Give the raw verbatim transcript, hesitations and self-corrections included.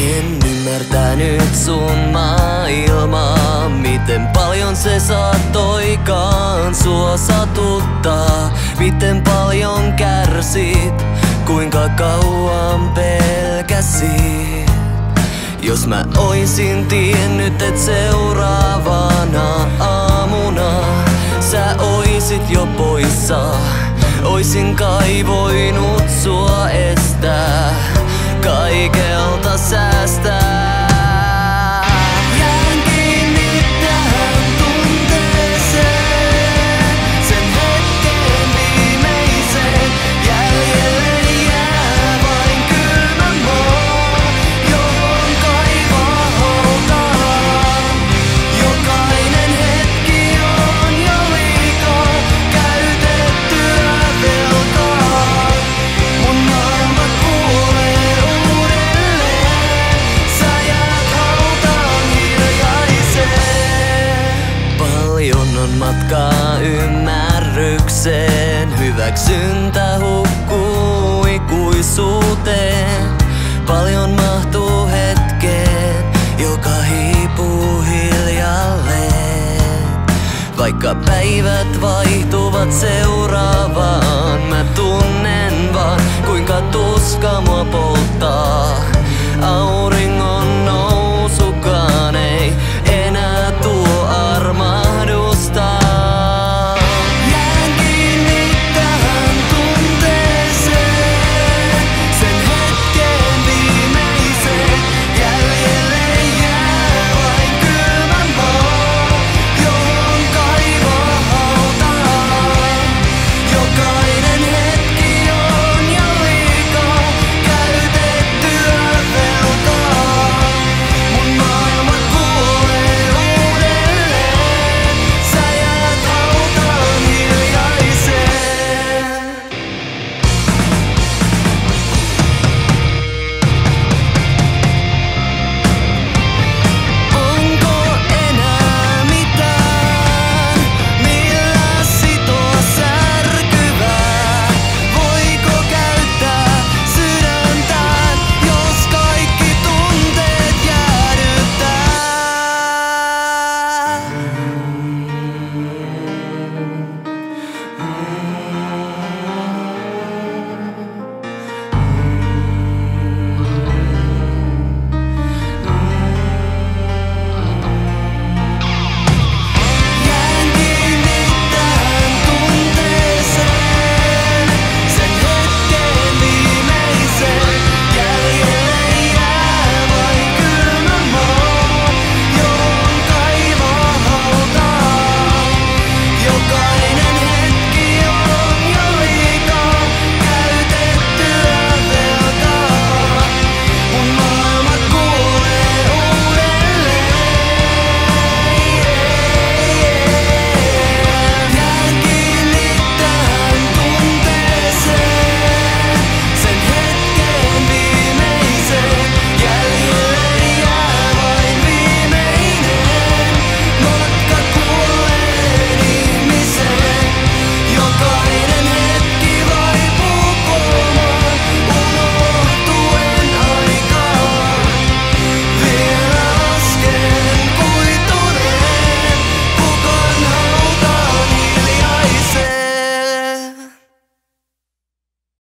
En ymmärtänyt sun maailmaa, miten paljon se saattoikaan sua satuttaa. Miten paljon kärsit, kuinka kauan pelkäsit. Jos mä oisin tiennyt, et seuraavana aamuna sä oisit jo poissa, oisin kai voinut sua estää, kaikelta säästää. Jään kiinni tähän tunteeseen, sen hetken viimeiseen. Jäljelle jää vain kylmä maa, johon kaivaa hautaan. Jokainen hetki on jo liikaa käytettyä velkaa. Mun maailma kuolee uudelleen, sä jäät hautaan hiljaiseen. Paljon on matkaa ymmärrykseen, hyväksyntä hukkuu ikuisuuteen. Paljon mahtuu hetkeen, joka hiipuu hiljalleen. Vaikka päivät vaihtuvat seuraavaan, mä tunnen vaan kuinka tuska mua polttaa. Aurinko